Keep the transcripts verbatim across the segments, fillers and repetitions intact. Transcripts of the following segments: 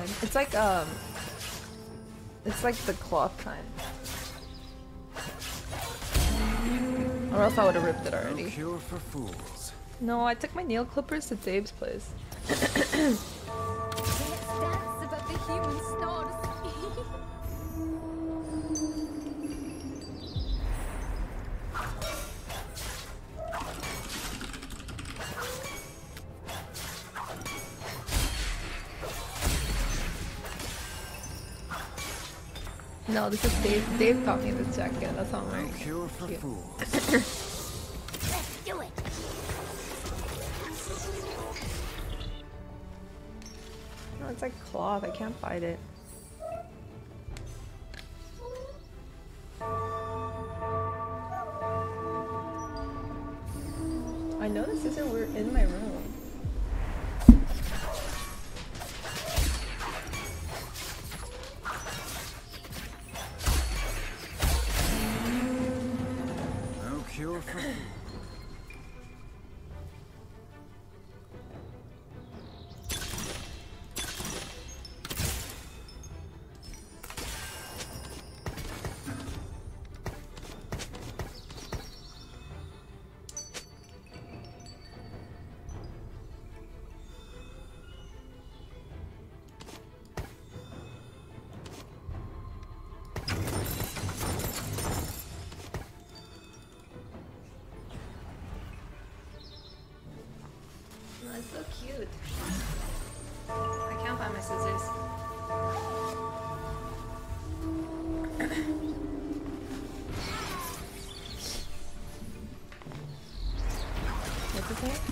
kind. It's like um, it's like the cloth kind. Or else I would have ripped it already. No cure for fools. No, I took my nail clippers to Dave's place. That's about the human snores. No, this is Dave. Dave got me this jacket. That's how I'm wearing No it. cure for Cute. fools. Let's do it. No, it's like cloth. I can't fight it. I know this isn't we're in my room. No cure for fools. Oh, it's so cute. I can't find my scissors. What's it say?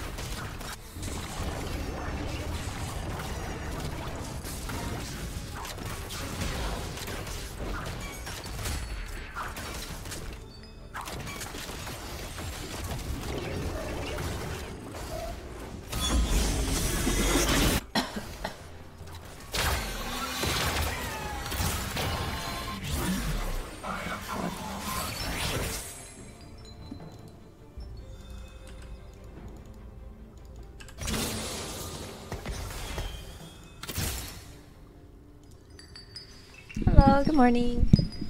Hello, good morning.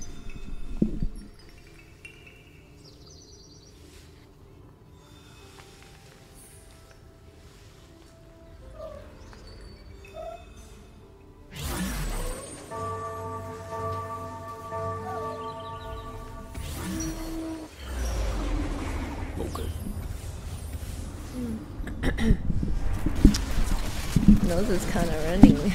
Nose is kind of running.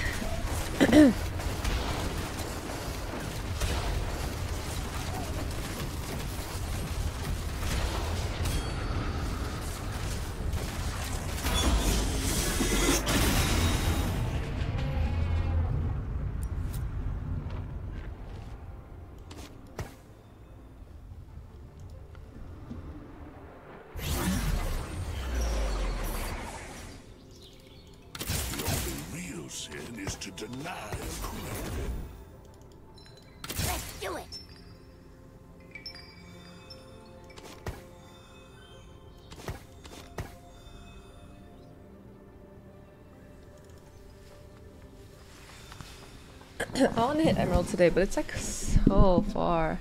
Real sin is to deny good. Let's do it. I want to hit Emerald today, but it's like so far.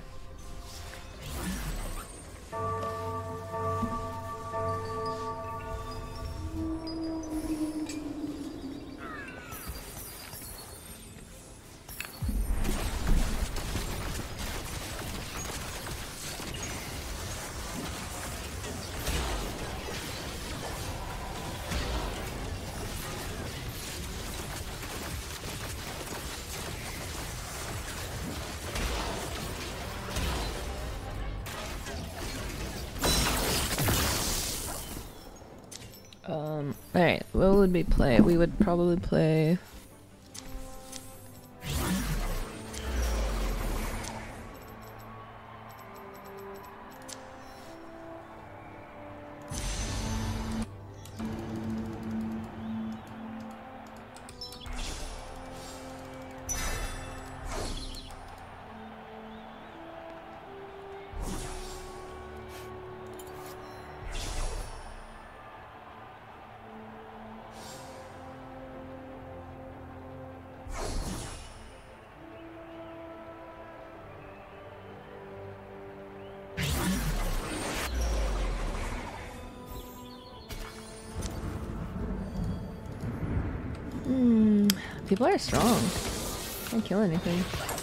Um, alright, what would we play? We would probably play... People are strong. Can't kill anything.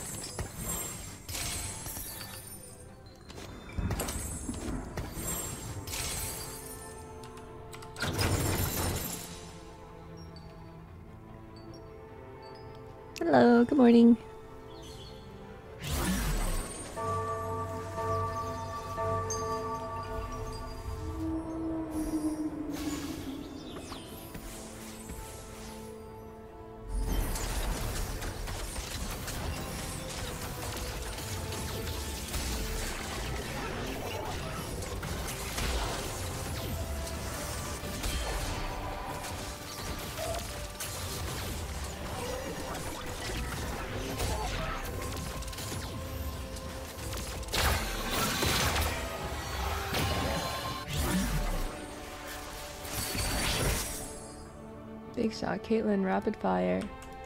Hello, good morning. Big shot, Caitlyn, rapid fire.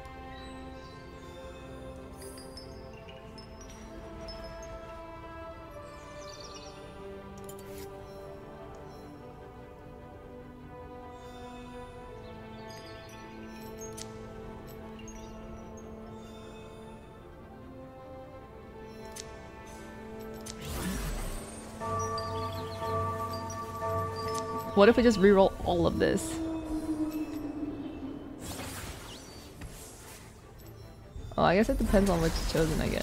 What if we just reroll all of this? Oh, I guess it depends on which chosen I get.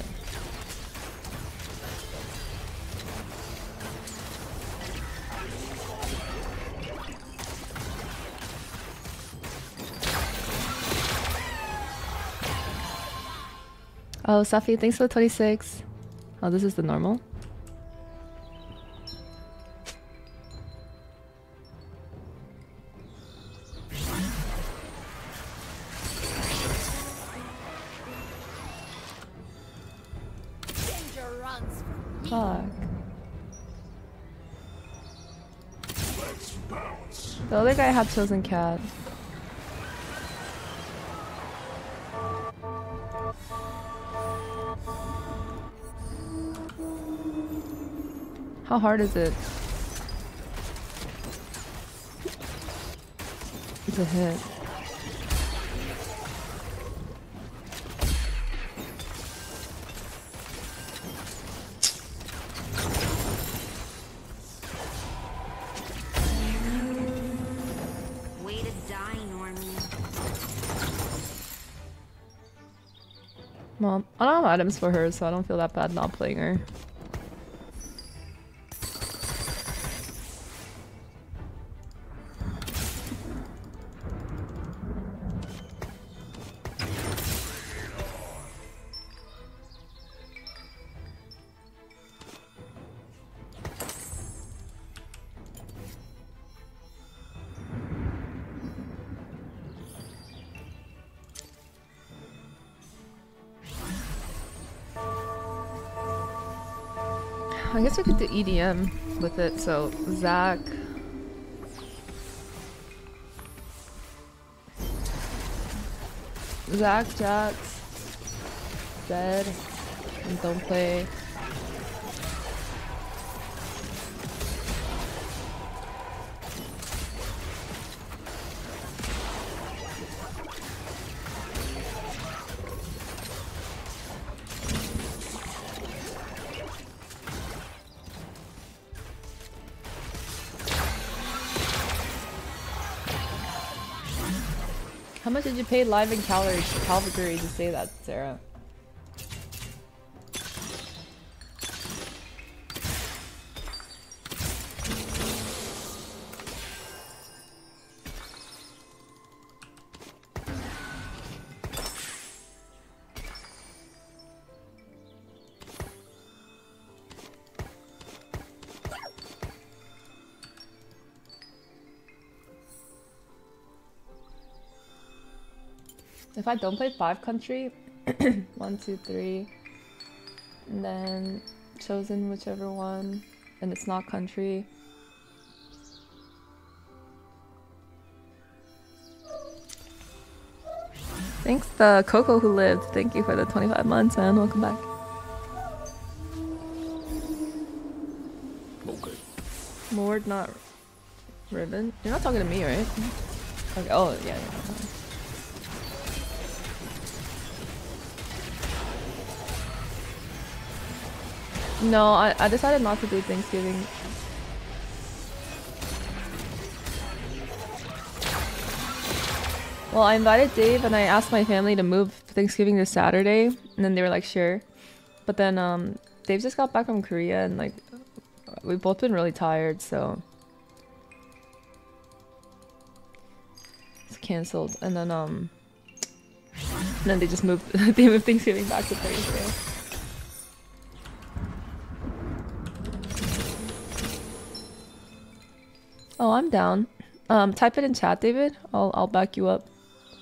Oh, Safi, thanks for the twenty-six. Oh, this is the normal. Fuck. The other guy had chosen cat. How hard is it? It's a hit. Well, I don't have items for her, so I don't feel that bad not playing her. I guess we could do E D M with it, so Zac. Zac, Jax, Zed, and Don't Play. How much did you pay live in Calgary, Calgary to say that, Sarah? If I don't play five country, one, two, three, and then chosen whichever one, and it's not country. Thanks the Coco who lived. Thank you for the twenty-five months, man. Welcome back. Okay. Lord, not Ribbon. You're not talking to me, right? Okay. Oh, yeah, yeah. No, I, I decided not to do Thanksgiving. Well, I invited Dave and I asked my family to move Thanksgiving to Saturday, and then they were like, sure. But then um, Dave just got back from Korea and like, we've both been really tired, so it's canceled. And then um, and then they just moved, they moved Thanksgiving back to Thursday. Oh, I'm down. Um, type it in chat, David. I'll I'll back you up.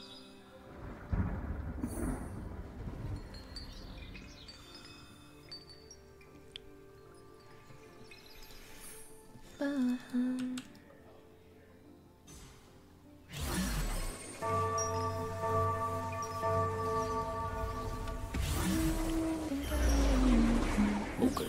Okay.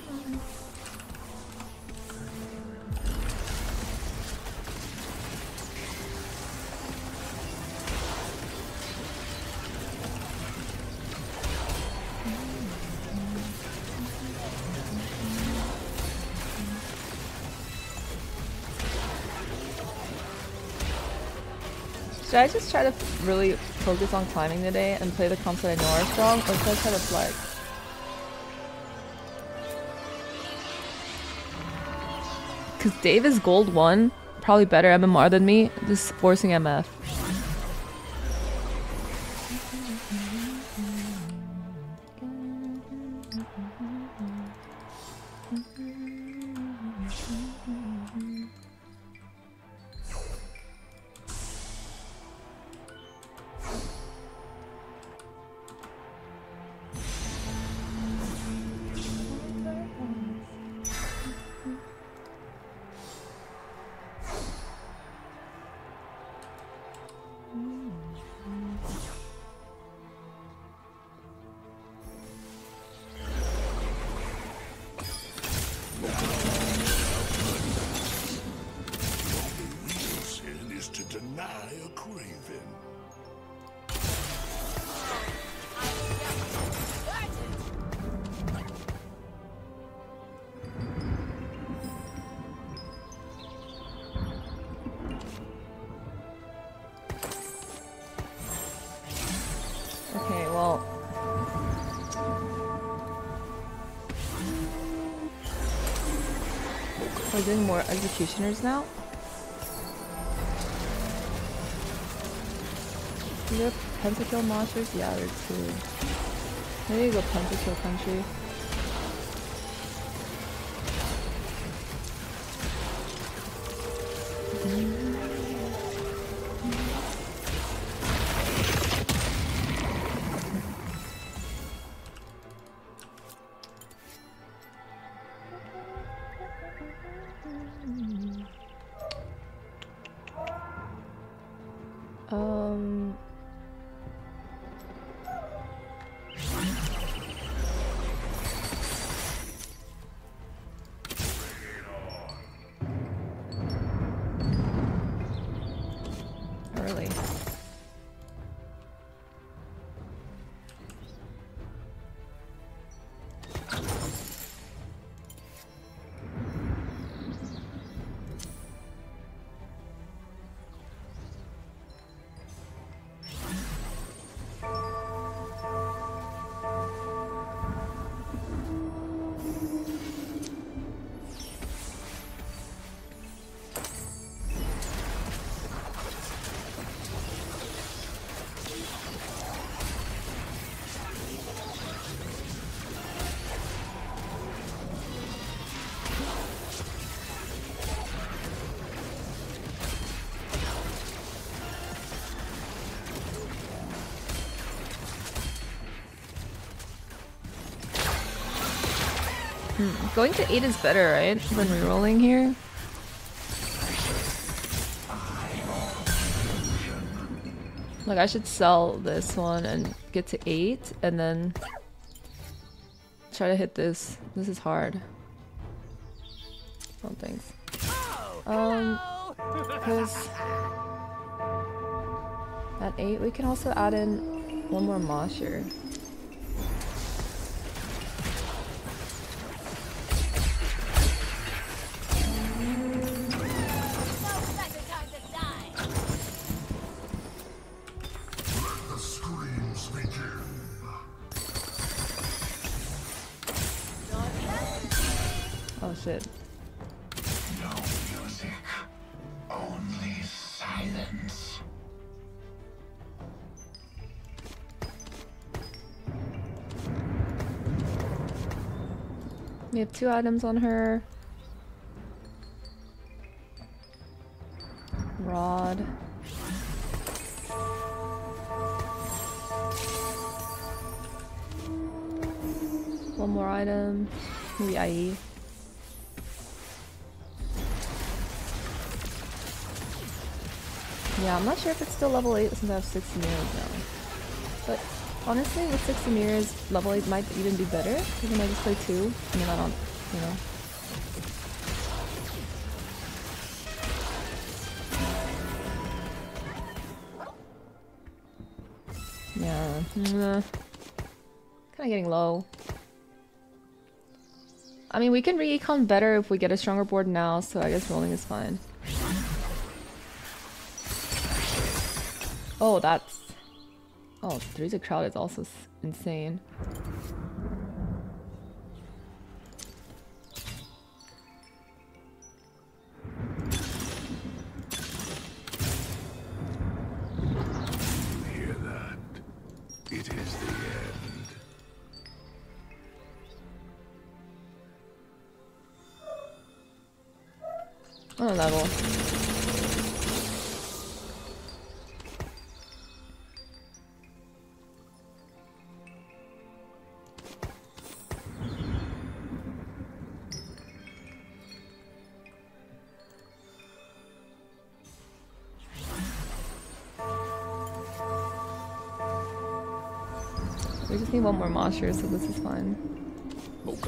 Should I just try to really focus on climbing today and play the comps that I know are strong, or should I try to flex? Because Dave is gold one, probably better M M R than me, just forcing M F. Okay, well... We're doing more executioners now? Is there pentakill monsters? Yeah, there's two. Maybe go pentakill country. Um... Early. Hmm. Going to eight is better, right? Than rerolling here. Like, I should sell this one and get to eight, and then try to hit this. This is hard. Oh, thanks. Um, because at eight, we can also add in one more Mosher. shit. No music, only silence. We have two items on her. Rod. One more item. Maybe I E. Yeah, I'm not sure if it's still level eight since I have sixty mirrors now. But honestly, with sixty mirrors, level eight might even be better because I might just play two. I mean, I don't, you know. Yeah, mm, kind of getting low. I mean, we can re-econ better if we get a stronger board now, so I guess rolling is fine. Oh, that's... Oh, Three's a crowd is also s insane. Hear that? It is the end. Oh, level. We just need one more monster, so this is fine. Okay.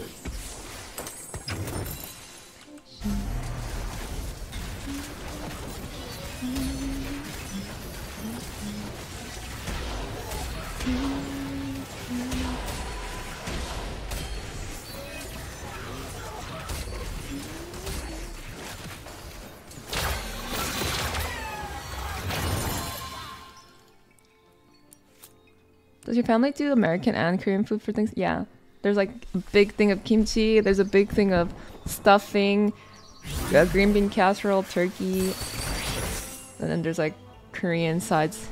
Does your family do American and Korean food for things? Yeah. There's like a big thing of kimchi, there's a big thing of stuffing, uh, green bean casserole, turkey, and then there's like Korean sides.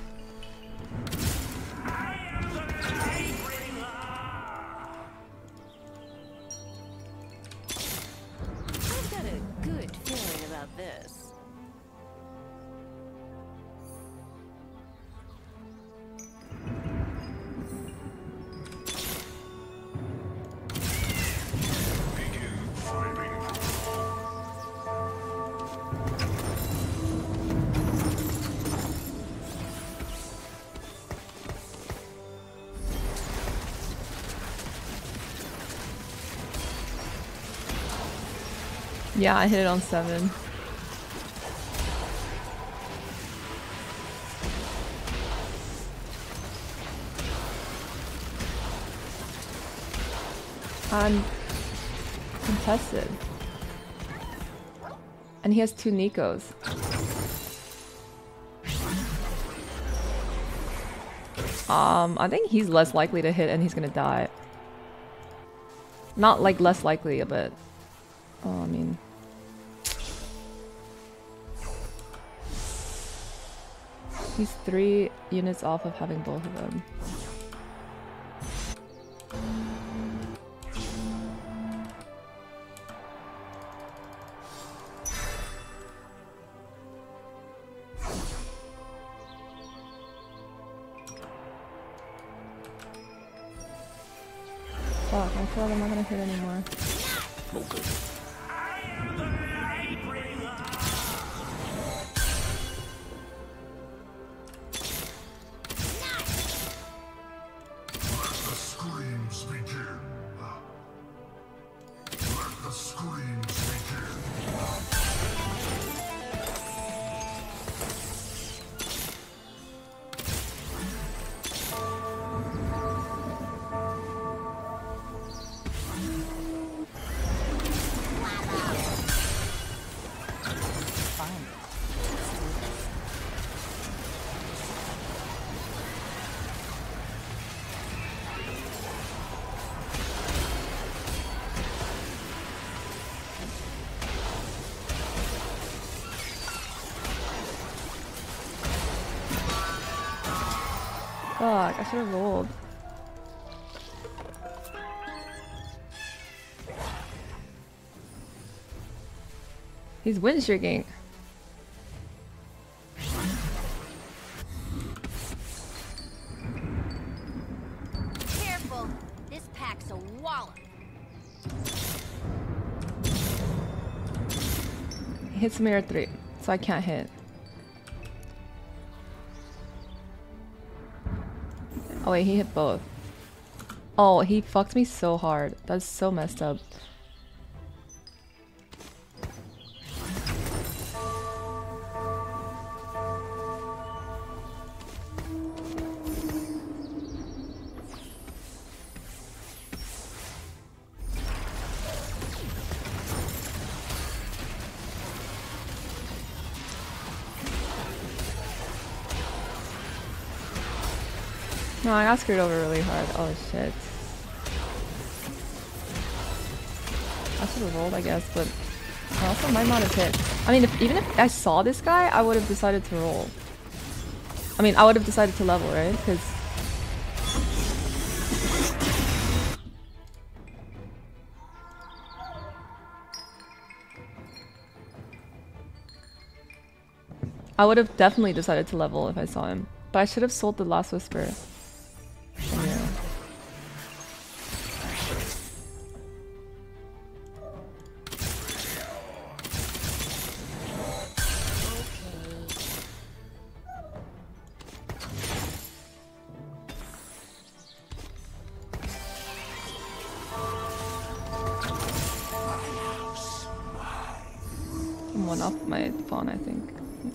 I've got a good feeling about this. Yeah, I hit it on seven. I'm contested. And he has two Nikos. Um, I think he's less likely to hit and he's gonna die. Not like less likely, but... Oh, I mean... He's three units off of having both of them. Fuck, I feel like I'm not gonna hit anymore. Okay. Screams begin. Let the screams begin. Fuck, I should have rolled. He's win streaking. Careful. This pack's a wallop. He hits me at three, so I can't hit. Oh wait, he hit both. Oh, he fucked me so hard. That's so messed up. No, I got screwed over really hard. Oh shit. I should have rolled, I guess, but I also might not have hit. I mean, if, even if I saw this guy, I would have decided to roll. I mean, I would have decided to level, right? Because I would have definitely decided to level if I saw him. But I should have sold the Last Whisper. Yeah. I'm one off my phone, I think.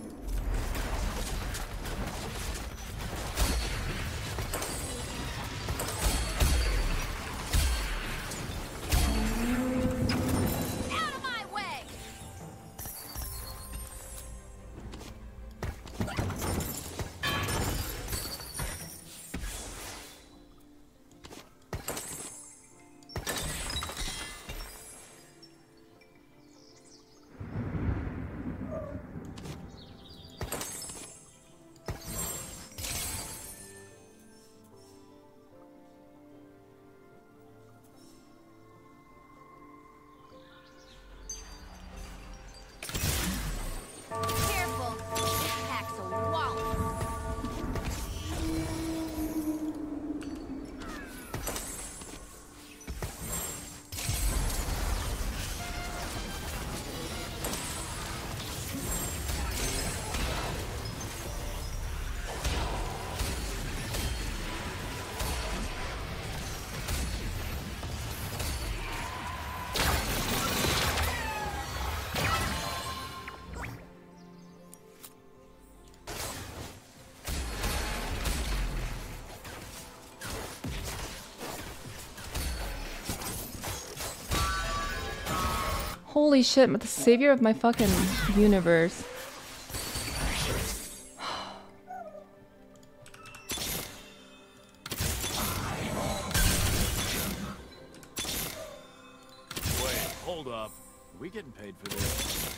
Holy shit, I'm the savior of my fucking universe. Wait, hold up. Are we getting paid for this?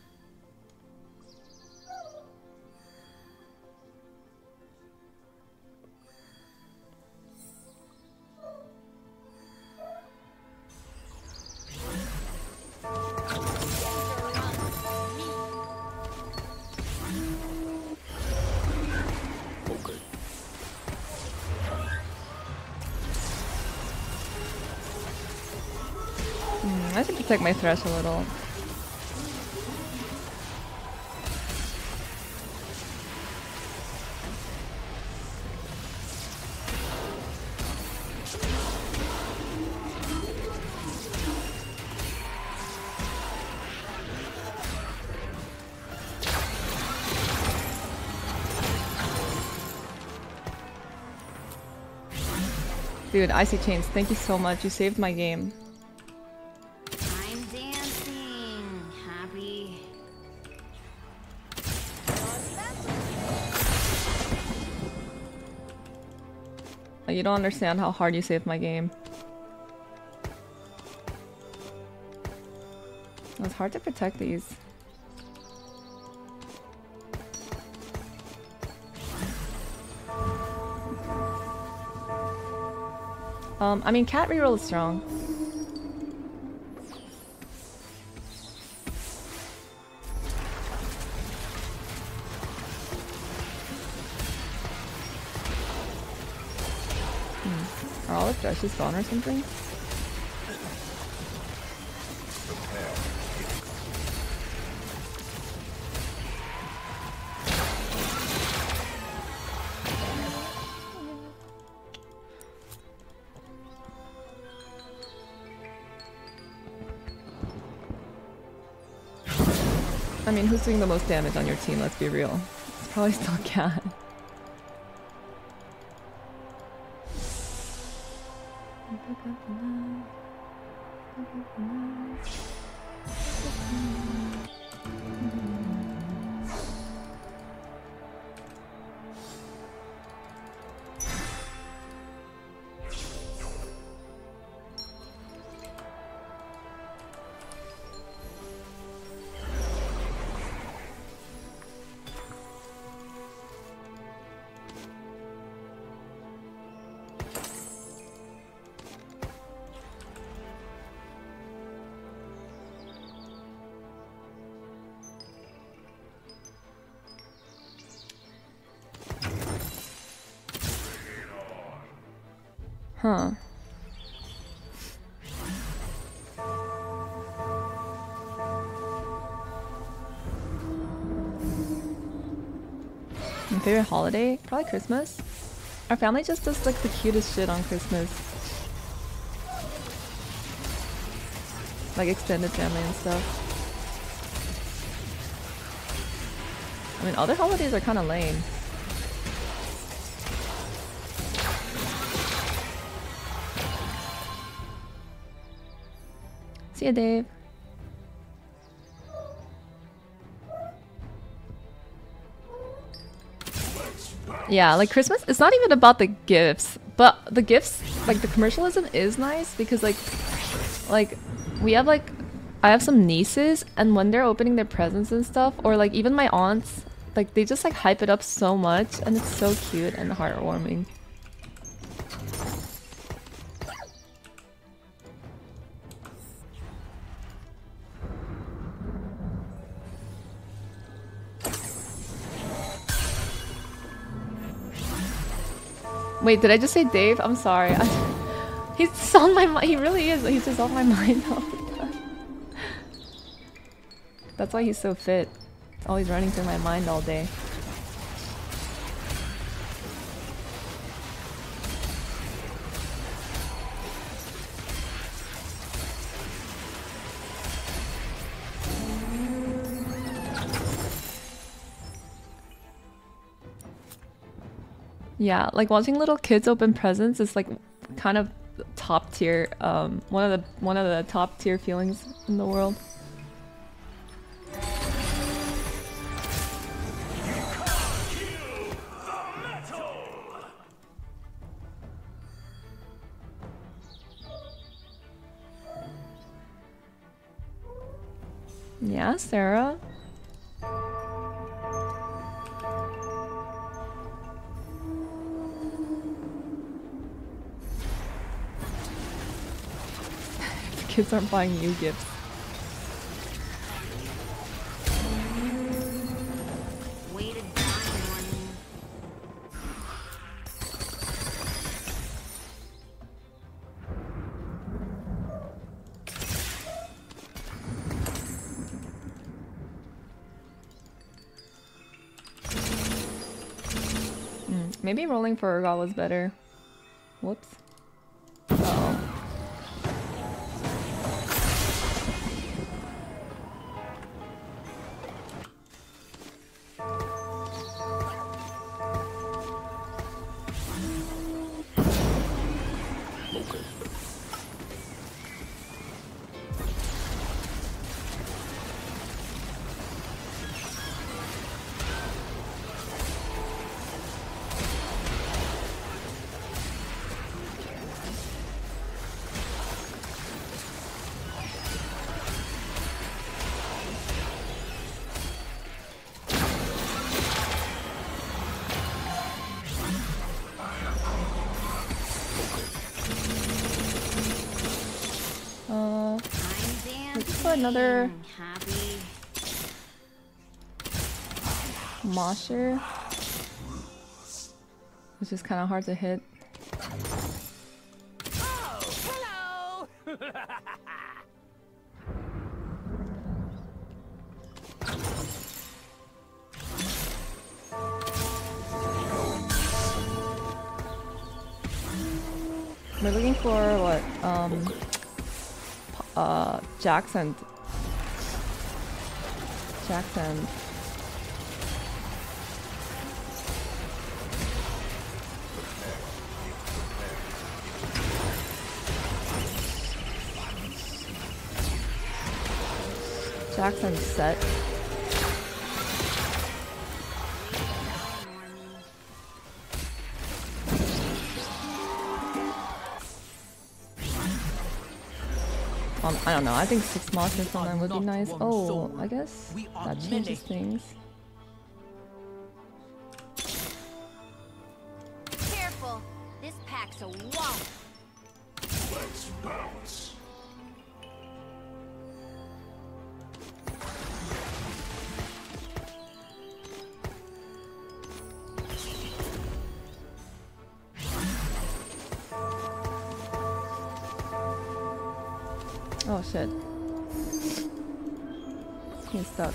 I should protect my thresh a little. Dude, Icy Chains, thank you so much. You saved my game. I'm dancing. Happy. You don't understand how hard you saved my game. It was hard to protect these. Um, I mean, cat reroll is strong. Hmm. Are all the thrushes gone or something? I mean, who's doing the most damage on your team? Let's be real. It's probably still Cat. Huh. My favorite holiday? Probably Christmas. Our family just does like the cutest shit on Christmas. Like extended family and stuff. I mean, other holidays are kind of lame. See ya, Dave. Yeah, like Christmas, it's not even about the gifts, but the gifts, like the commercialism is nice because like, like we have like, I have some nieces and when they're opening their presents and stuff, or like even my aunts, like they just like hype it up so much and it's so cute and heartwarming. Wait, did I just say Dave? I'm sorry. I, he's just on my mind. He really is. He's just on my mind all the time. That's why he's so fit. It's always running through my mind all day. Yeah, like watching little kids open presents is like kind of top tier, um, one of the one of the top tier feelings in the world. Yeah, Sarah. Kids aren't buying you gifts. Way to die, Norman. Mm, maybe rolling for Urgot was better. Whoops. Uh-oh. another Happy. Mosher, which is kind of hard to hit. Oh, hello. We're looking for what? Um, uh, Jackson. Jackson. Jackson's set. Um, I don't know. I think six monsters from them would be nice. Oh, I guess that changes things. Careful. This pack's a wall. Let's bounce. Oh shit. He's stuck.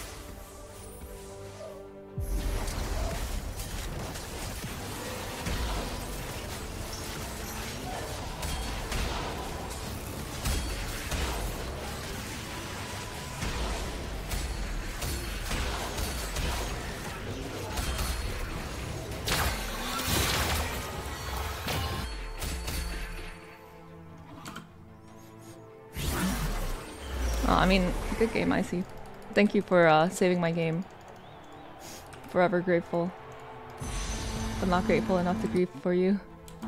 Oh, I mean, good game, Icy. Thank you for uh, saving my game. Forever grateful. But not grateful enough to grieve for you.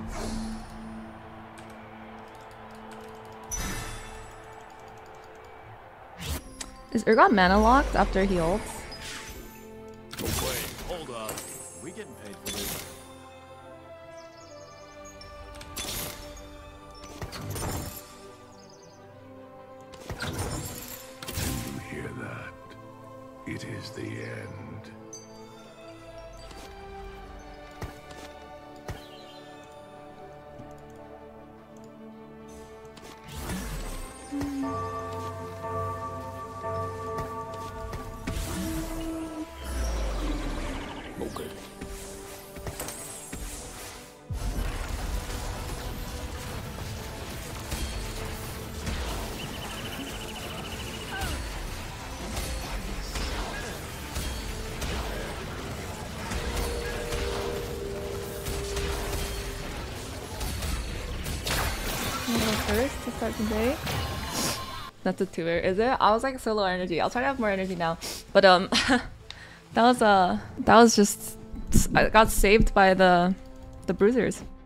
Is Urgot mana locked after he ults? Wait, hold up. We getting paid for this. You hear that? It is the end. Okay. First to start the day. That's a two-er, is it? I was like so low energy. I'll try to have more energy now. But um that was uh that was just I got saved by the the bruisers.